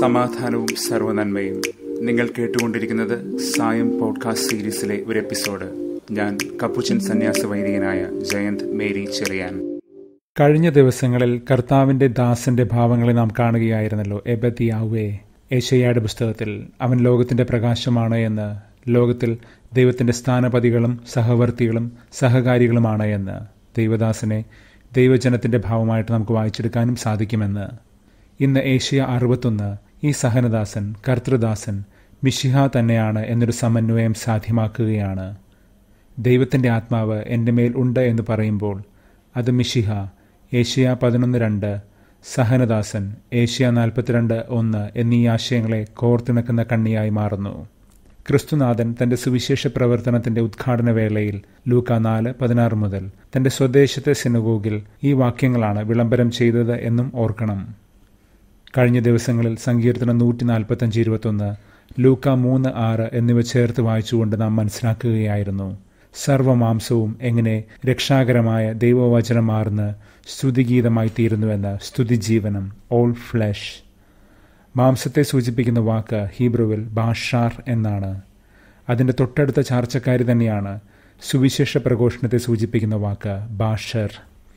സമാധാനവും സർവ്വനന്മയും. നിങ്ങൾ കേട്ടുകൊണ്ടിരിക്കുന്നത് സായം പോഡ്കാസ്റ്റ് സീരീസിലെ ഒരു എപ്പിസോഡ്. ഞാൻ കപ്പുച്ചൻ സന്യാസ വൈദികനായ ജയന്ത് മേരി ചെറിയാൻ. കഴിഞ്ഞ ദിവസങ്ങളിൽ കർത്താവിന്റെ ദാസന്റെ ഭാവങ്ങളെ നാം കാണുകയായിരുന്നല്ലോ. എബദ് യാഹ്വേ, യെശയ്യായുടെ പുസ്തകത്തിൽ അവൻ ലോകത്തിന്റെ പ്രകാശമാണ് എന്ന്, ലോകത്തിൽ ദൈവത്തിന്റെ സ്ഥാനപതികളും സഹവർത്തികളും സഹകാരികളുമാണ് എന്ന് ദൈവദാസനെ ദൈവജനത്തിന്റെ ഭാവമായിട്ട് നമുക്ക് വായിച്ചെടുക്കാനും സാധിക്കുമെന്ന്. ഇന്ന് ഏഷ്യ 61 ഈ സഹനദാസൻ, കർത്തൃദാസൻ മിശിഹ തന്നെയാണ് എന്നൊരു സമന്വയം സാധ്യമാക്കുകയാണ്. ദൈവത്തിന്റെ ആത്മാവ് എൻ്റെ മേൽ ഉണ്ട് എന്ന് പറയുമ്പോൾ അത് മിശിഹ, ഏഷ്യ 11:2, സഹനദാസൻ, ഏഷ്യ 42:1 എന്നീ ആശയങ്ങളെ കോർത്തിണക്കുന്ന കണ്ണിയായി മാറുന്നു. ക്രിസ്തുനാഥൻ തന്റെ സുവിശേഷ പ്രവർത്തനത്തിന്റെ ഉദ്ഘാടന വേളയിൽ ലൂക്ക 4:16 മുതൽ തന്റെ സ്വദേശത്തെ സിനഗോഗിൽ ഈ വാക്യങ്ങളാണ് വിളംബരം ചെയ്തത് എന്നും ഓർക്കണം. കഴിഞ്ഞ ദിവസങ്ങളിൽ സങ്കീർത്തനം 145:21, ലൂക്ക 3:6 എന്നിവ ചേർത്ത് വായിച്ചുകൊണ്ട് നാം മനസ്സിലാക്കുകയായിരുന്നു സർവമാംസവും എങ്ങനെ രക്ഷാകരമായ ദൈവവചനം മാറുന്ന സ്തുതിഗീതമായി തീരുന്നുവെന്ന്. സ്തുതിജീവനം, ഓൾ ഫ്ലെഷ്. മാംസത്തെ സൂചിപ്പിക്കുന്ന വാക്ക് ഹീബ്രുവിൽ ബാഷാർ എന്നാണ്. അതിൻ്റെ തൊട്ടടുത്ത ചാർച്ചക്കാരി തന്നെയാണ് സുവിശേഷ പ്രഘോഷണത്തെ സൂചിപ്പിക്കുന്ന വാക്ക് ബാഷർ.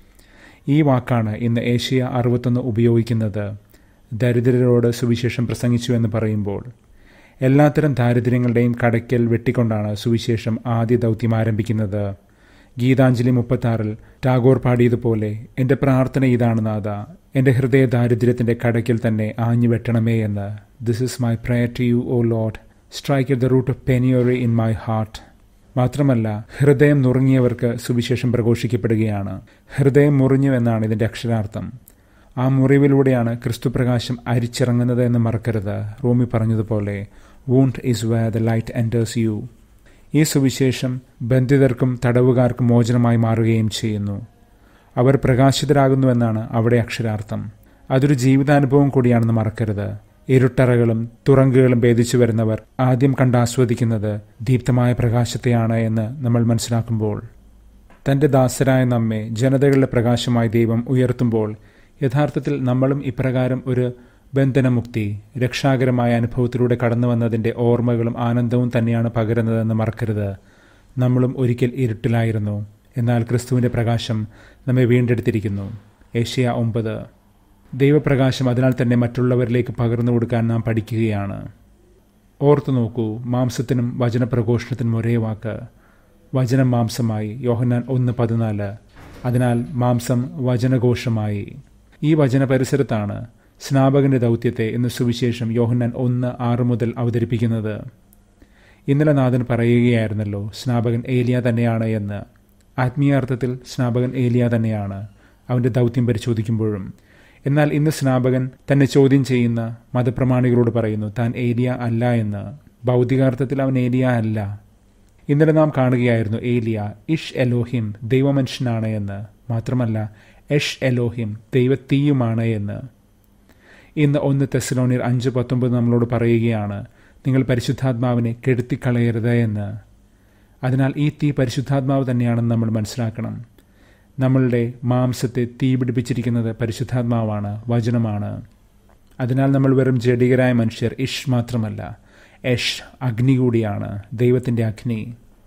ഈ വാക്കാണ് ഇന്ന് ഏഷ്യ 61 ഉപയോഗിക്കുന്നത്. ദരിദ്രരോട് സുവിശേഷം പ്രസംഗിച്ചു എന്ന് പറയുമ്പോൾ എല്ലാത്തരം ദാരിദ്ര്യങ്ങളുടെയും കടയ്ക്കൽ വെട്ടിക്കൊണ്ടാണ് സുവിശേഷം ആദ്യ ദൗത്യം ആരംഭിക്കുന്നത്. ഗീതാഞ്ജലി 36 ടാഗോർ പാടിയതുപോലെ, എൻ്റെ പ്രാർത്ഥന ഇതാണ് നാഥ, എൻ്റെ ഹൃദയ ദാരിദ്ര്യത്തിൻ്റെ കടയ്ക്കൽ തന്നെ ആഞ്ഞു വെട്ടണമേ എന്ന്. This is my prayer to you, O Lord, strike at the root of penury in my heart. മാത്രമല്ല, ഹൃദയം നുറുങ്ങിയവർക്ക് സുവിശേഷം പ്രഘോഷിക്കപ്പെടുകയാണ്. ഹൃദയം മുറിഞ്ഞു എന്നാണ് ഇതിൻ്റെ അക്ഷരാർത്ഥം. ആ മുറിവിലൂടെയാണ് ക്രിസ്തുപ്രകാശം അരിച്ചിറങ്ങുന്നത് എന്ന് മറക്കരുത്. റോമി പറഞ്ഞതുപോലെ, wound is where the light enters you. ഈ സുവിശേഷം ബന്ധിതർക്കും തടവുകാർക്കും മോചനമായി മാറുകയും ചെയ്യുന്നു. അവർ പ്രകാശിതരാകുന്നുവെന്നാണ് അവിടെ അക്ഷരാർത്ഥം. അതൊരു ജീവിതാനുഭവം കൂടിയാണെന്ന് മറക്കരുത്. ഇരുട്ടറകളും തുറങ്കുകളും ഭേദിച്ചു വരുന്നവർ ആദ്യം കണ്ടാസ്വദിക്കുന്നത് ദീപ്തമായ പ്രകാശത്തെയാണ് എന്ന് നമ്മൾ മനസ്സിലാക്കുമ്പോൾ, തൻ്റെ ദാസരായ നമ്മെ ജനതകളുടെ പ്രകാശമായി ദൈവം ഉയർത്തുമ്പോൾ യഥാർത്ഥത്തിൽ നമ്മളും ഇപ്രകാരം ഒരു ബന്ധനമുക്തി, രക്ഷാകരമായ അനുഭവത്തിലൂടെ കടന്നു വന്നതിൻ്റെ ഓർമ്മകളും ആനന്ദവും തന്നെയാണ് പകരുന്നതെന്ന് മറക്കരുത്. നമ്മളും ഒരിക്കൽ ഇരുട്ടിലായിരുന്നു, എന്നാൽ ക്രിസ്തുവിൻ്റെ പ്രകാശം നമ്മെ വീണ്ടെടുത്തിരിക്കുന്നു. ഏഷ്യ 9. ദൈവപ്രകാശം അതിനാൽ തന്നെ മറ്റുള്ളവരിലേക്ക് പകർന്നു കൊടുക്കാൻ നാം പഠിക്കുകയാണ്. ഓർത്തു നോക്കൂ, മാംസത്തിനും വചനപ്രഘോഷണത്തിനും ഒരേ വാക്ക്. വചനം മാംസമായി, യോഹന്നാൻ 1:14. അതിനാൽ മാംസം വചനഘോഷമായി. ഈ വചന പരിസരത്താണ് സ്നാപകന്റെ ദൗത്യത്തെ ഇന്ന് സുവിശേഷം യോഹന്നാൻ 1:6 മുതൽ അവതരിപ്പിക്കുന്നത്. ഇന്നലെ നാഥൻ പറയുകയായിരുന്നല്ലോ, സ്നാപകൻ ഏലിയ തന്നെയാണ് എന്ന്. ആത്മീയാർത്ഥത്തിൽ സ്നാപകൻ ഏലിയ തന്നെയാണ് അവൻ്റെ ദൗത്യം പരിശോധിക്കുമ്പോഴും. എന്നാൽ ഇന്ന് സ്നാപകൻ തന്നെ ചോദ്യം ചെയ്യുന്ന മതപ്രമാണികളോട് പറയുന്നു താൻ ഏലിയ അല്ല എന്ന്. ഭൗതികാർത്ഥത്തിൽ അവൻ ഏലിയ അല്ല. ഇന്നലെ നാം കാണുകയായിരുന്നു ഏലിയ ഇഷ് എലോഹിം, ദൈവമനുഷ്യനാണ് എന്ന്. മാത്രമല്ല, എഷ് എലോഹിം, ദൈവത്തീയുമാണ് എന്ന്. ഇന്ന് 1 തെസ്സലോനിയർ 5:19 നമ്മളോട് പറയുകയാണ്, നിങ്ങൾ പരിശുദ്ധാത്മാവിനെ കെടുത്തിക്കളയരുത് എന്ന്. അതിനാൽ ഈ തീ പരിശുദ്ധാത്മാവ് തന്നെയാണെന്ന് നമ്മൾ മനസ്സിലാക്കണം. നമ്മളുടെ മാംസത്തെ തീ പിടിപ്പിച്ചിരിക്കുന്നത് പരിശുദ്ധാത്മാവാണ്, വചനമാണ്. അതിനാൽ നമ്മൾ വെറും ജഡികരായ മനുഷ്യർ ഇഷ് മാത്രമല്ല, എഷ്, അഗ്നി കൂടിയാണ്, ദൈവത്തിൻ്റെ അഗ്നി.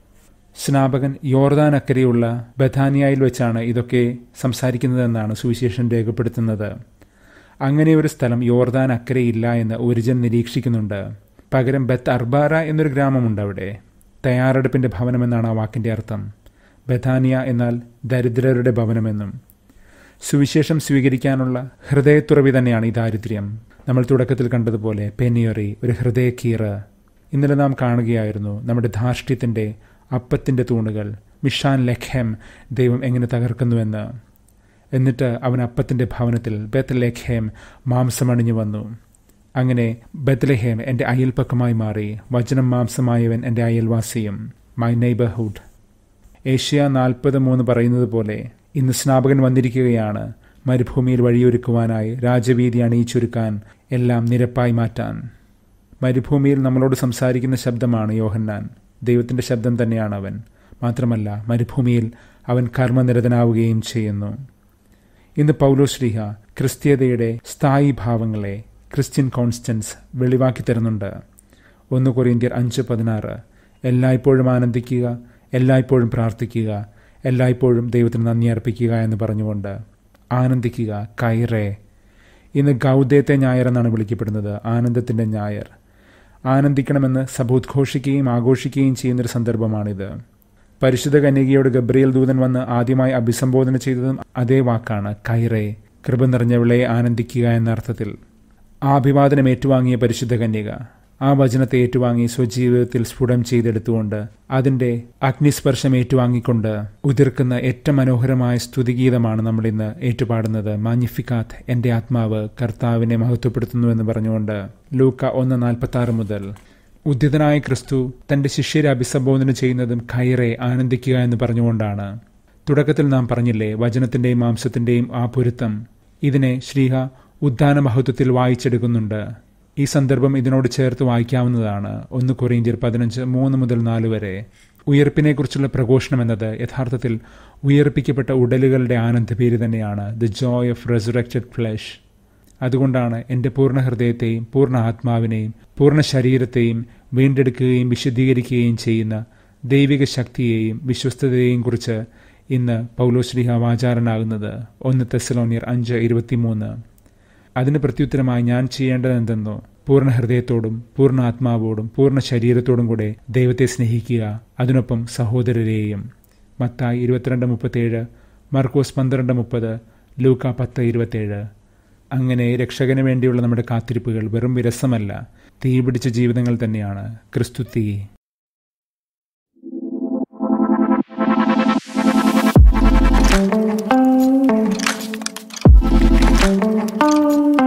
സ്നാപകൻ യോർദാൻ അക്കരെയുള്ള ബഥാനിയയിൽ വെച്ചാണ് ഇതൊക്കെ സംസാരിക്കുന്നതെന്നാണ് സുവിശേഷം രേഖപ്പെടുത്തുന്നത്. അങ്ങനെ ഒരു സ്ഥലം യോർദാൻ അക്കരയില്ല എന്ന് ഒരിജൻ നിരീക്ഷിക്കുന്നുണ്ട്. പകരം ബത്ത് അർബാര എന്നൊരു ഗ്രാമമുണ്ട് അവിടെ. തയ്യാറെടുപ്പിൻ്റെ ഭവനമെന്നാണ് ആ വാക്കിൻ്റെ അർത്ഥം. ബഥാനിയ എന്നാൽ ദരിദ്രരുടെ ഭവനമെന്നും. സുവിശേഷം സ്വീകരിക്കാനുള്ള ഹൃദയത്തുറവി തന്നെയാണ് ഈ ദാരിദ്ര്യം. നമ്മൾ തുടക്കത്തിൽ കണ്ടതുപോലെ പെനിയറി, ഒരു ഹൃദയക്കീറ്. ഇന്നലെ നാം കാണുകയായിരുന്നു നമ്മുടെ ധാർഷ്ട്യത്തിൻ്റെ അപ്പത്തിൻ്റെ തൂണുകൾ, മിഷാൻ ലെഖേം, ദൈവം എങ്ങനെ തകർക്കുന്നുവെന്ന്. എന്നിട്ട് അവൻ അപ്പത്തിൻ്റെ ഭവനത്തിൽ ബെത്ലഹേം മാംസമണിഞ്ഞു വന്നു. അങ്ങനെ ബെത്ലഹേം എൻ്റെ അയൽപ്പക്കമായി മാറി. വചനം മാംസമായവൻ എൻ്റെ അയൽവാസിയും, മൈ നെയ്ബർഹുഡ്. ഏഷ്യ 40:3 പറയുന്നത് പോലെ ഇന്ന് സ്നാപകൻ വന്നിരിക്കുകയാണ്, മരുഭൂമിയിൽ വഴിയൊരുക്കുവാനായി, രാജവീതി അണിയിച്ചൊരുക്കാൻ, എല്ലാം നിരപ്പായി മാറ്റാൻ. മരുഭൂമിയിൽ നമ്മളോട് സംസാരിക്കുന്ന ശബ്ദമാണ് യോഹന്നാൻ. ദൈവത്തിൻ്റെ ശബ്ദം തന്നെയാണ് അവൻ. മാത്രമല്ല, മരുഭൂമിയിൽ അവൻ കർമ്മനിരതനാവുകയും ചെയ്യുന്നു. ഇന്ന് പൗലോസ് ശ്ലീഹ ക്രിസ്തീയതയുടെ സ്ഥായി ഭാവങ്ങളെ, ക്രിസ്ത്യൻ കോൺസ്റ്റൻസ് വെളിവാക്കി തരുന്നുണ്ട്. 1 കൊറിന്ത്യർ 5:16. എല്ലായ്പ്പോഴും ആനന്ദിക്കുക, എല്ലായ്പ്പോഴും പ്രാർത്ഥിക്കുക, എല്ലായ്പ്പോഴും ദൈവത്തിന് നന്ദി അർപ്പിക്കുക എന്ന് പറഞ്ഞുകൊണ്ട് ആനന്ദിക്കുക. കൈറേ. ഇന്ന് ഗൗദേത്തെ ഞായർ എന്നാണ് വിളിക്കപ്പെടുന്നത്, ആനന്ദത്തിൻ്റെ ഞായർ. ആനന്ദിക്കണമെന്ന് സഭ ഉദ്ഘോഷിക്കുകയും ആഘോഷിക്കുകയും ചെയ്യുന്നൊരു സന്ദർഭമാണിത്. പരിശുദ്ധ കന്യകയോട് ഗബ്രിയേൽ ദൂതൻ വന്ന് ആദ്യമായി അഭിസംബോധന ചെയ്തതും അതേ വാക്കാണ്, കൈറേ, കൃപ നിറഞ്ഞവളെ ആനന്ദിക്കുക എന്ന അർത്ഥത്തിൽ. ആ അഭിവാദനം ഏറ്റുവാങ്ങിയ പരിശുദ്ധ കന്യക ആ വചനത്തെ ഏറ്റുവാങ്ങി സ്വജീവിതത്തിൽ സ്ഫുടം ചെയ്തെടുത്തുകൊണ്ട് അതിൻ്റെ അഗ്നിസ്പർശം ഏറ്റുവാങ്ങിക്കൊണ്ട് ഉതിർക്കുന്ന ഏറ്റവും മനോഹരമായ സ്തുതിഗീതമാണ് നമ്മളിന്ന് ഏറ്റുപാടുന്നത്. മാഗ്നിഫിക്കാത്ത്, എൻ്റെ ആത്മാവ് കർത്താവിനെ മഹത്വപ്പെടുത്തുന്നുവെന്ന് പറഞ്ഞുകൊണ്ട് ലൂക്ക 1:46 മുതൽ. ഉദ്ധിതനായ ക്രിസ്തു തൻ്റെ ശിഷ്യരെ അഭിസംബോധന ചെയ്യുന്നതും കൈറേ, ആനന്ദിക്കുക എന്ന് പറഞ്ഞുകൊണ്ടാണ്. തുടക്കത്തിൽ നാം പറഞ്ഞില്ലേ, വചനത്തിൻ്റെയും മാംസത്തിൻ്റെയും ആ പൊരുത്തം. ഇതിനെ ശ്രീഹ ഉദ്ധാന മഹത്വത്തിൽ വായിച്ചെടുക്കുന്നുണ്ട്. ഈ സന്ദർഭം ഇതിനോട് ചേർത്ത് വായിക്കാവുന്നതാണ്. 1 കൊറിന്ത്യർ 15:3 മുതൽ 4 വരെ. ഉയർപ്പിനെക്കുറിച്ചുള്ള പ്രഘോഷണം എന്നത് യഥാർത്ഥത്തിൽ ഉയർപ്പിക്കപ്പെട്ട ഉടലുകളുടെ ആനന്ദപേര് തന്നെയാണ്, the joy of resurrected flesh. അതുകൊണ്ടാണ് എൻ്റെ പൂർണ്ണ ഹൃദയത്തെയും പൂർണ്ണ ആത്മാവിനെയും പൂർണ്ണ ശരീരത്തെയും വീണ്ടെടുക്കുകയും വിശുദ്ധീകരിക്കുകയും ചെയ്യുന്ന ദൈവിക ശക്തിയെയും വിശ്വസ്തതയെയും കുറിച്ച് ഇന്ന് പൗലോസ്ലീഹ വാചാരനാകുന്നത്. 1 തെസ്സലോനിയർ 5:23. അതിന് പ്രത്യുത്തരമായി ഞാൻ ചെയ്യേണ്ടത് എന്തെന്നോ, പൂർണ്ണ ഹൃദയത്തോടും പൂർണ്ണ ആത്മാവോടും പൂർണ്ണ ശരീരത്തോടും കൂടെ ദൈവത്തെ സ്നേഹിക്കുക, അതിനൊപ്പം സഹോദരരെയും. മത്തായി 22:37, മർക്കോസ് 12:30, ലൂക്ക 10:27. അങ്ങനെ രക്ഷകന് വേണ്ടിയുള്ള നമ്മുടെ കാത്തിരിപ്പുകൾ വെറും വിരസമല്ല, തീപിടിച്ച ജീവിതങ്ങൾ തന്നെയാണ്. ക്രിസ്തു തീ.